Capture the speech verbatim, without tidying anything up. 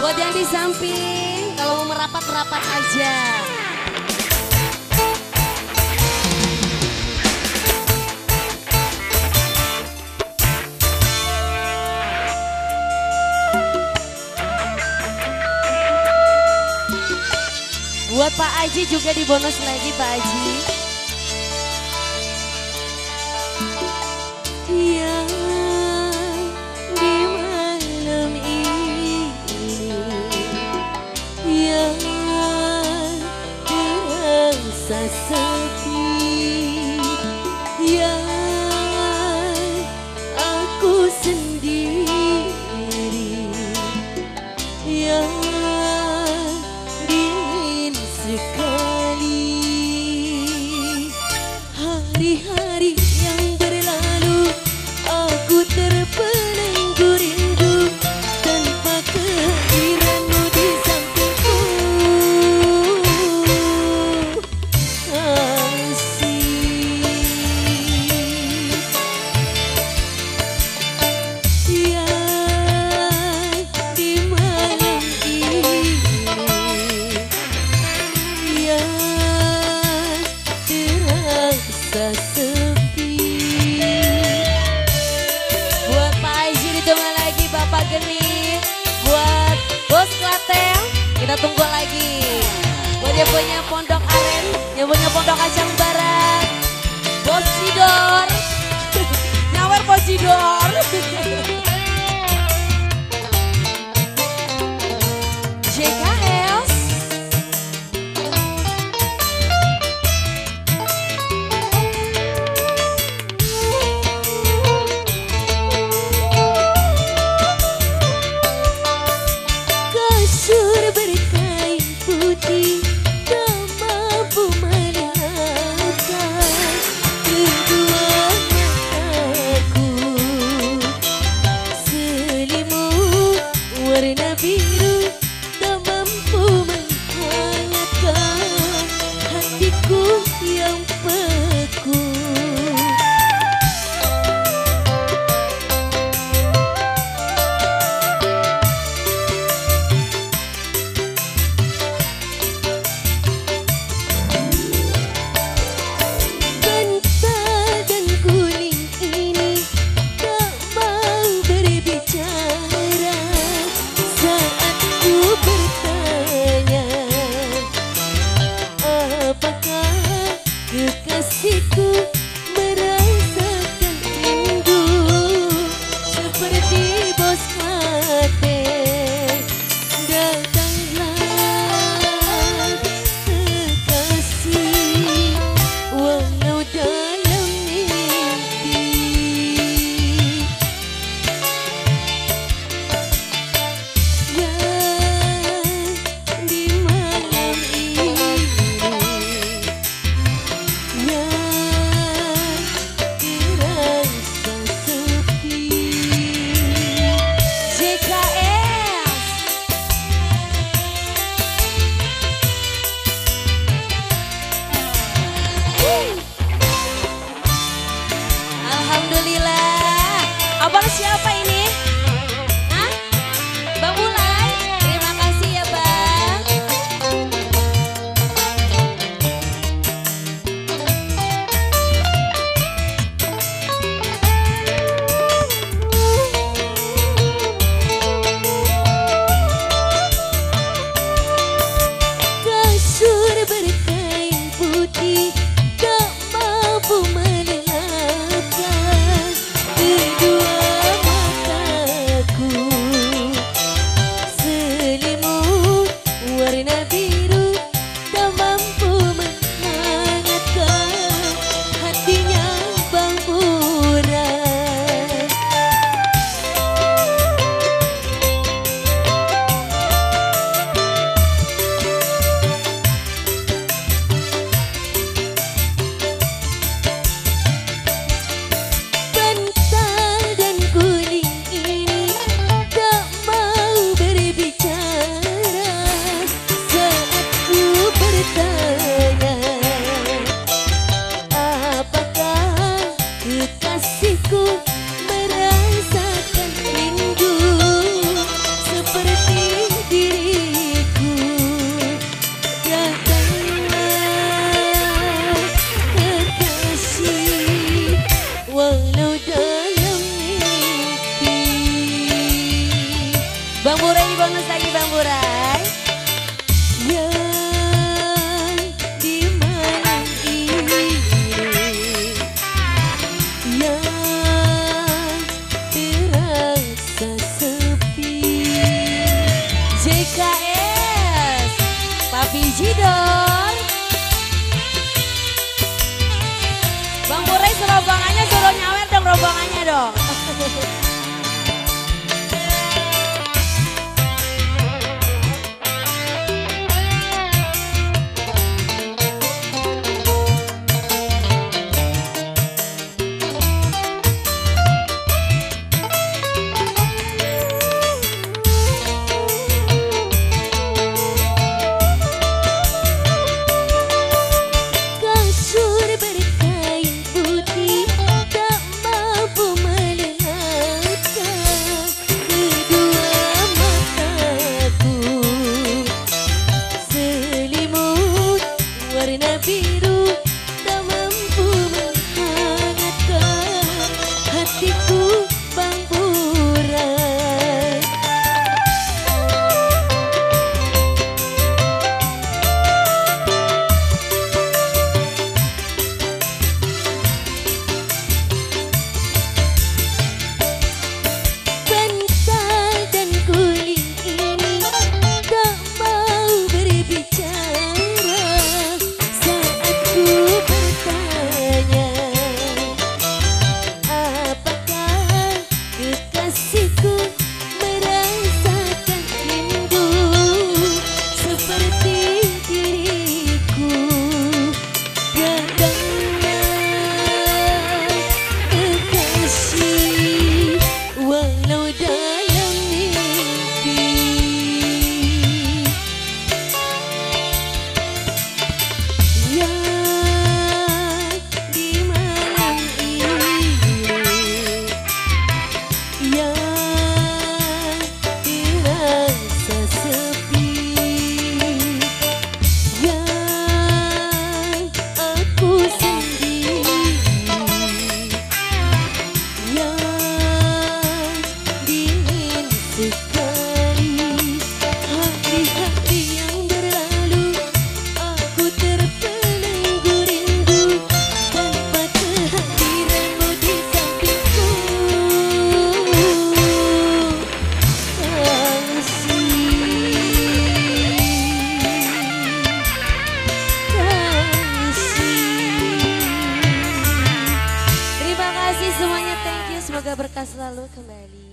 Buat yang di samping, kalau mau merapat-rapat aja. Buat Pak Aji juga di bonus lagi Pak Aji. Yang di malam ini yang terasa sepi, yang aku sendiri, yang sekali hari-hari yang berlalu aku terpelenggu rindu tanpa kehadiranmu di sampingku kasih yang di malam ini sepi. Buat Pak Aji ditunggu lagi Bapak Geni. Buat Bos Klaten kita tunggu lagi. Buat yang punya Pondok Aren, yang punya Pondok Kacang Barat, Bos Sidor nyawer Bos Sidor. J K S berkain putih tak mampu melihatkan kedua mataku, selimut warna biru tak mampu menghangatkan hatiku yang beku. Kekasihku merasakan rindu seperti Bos Klaten. Datanglah kekasih walau dalam mimpi. Yang di malam ini yang semoga berkah selalu kembali.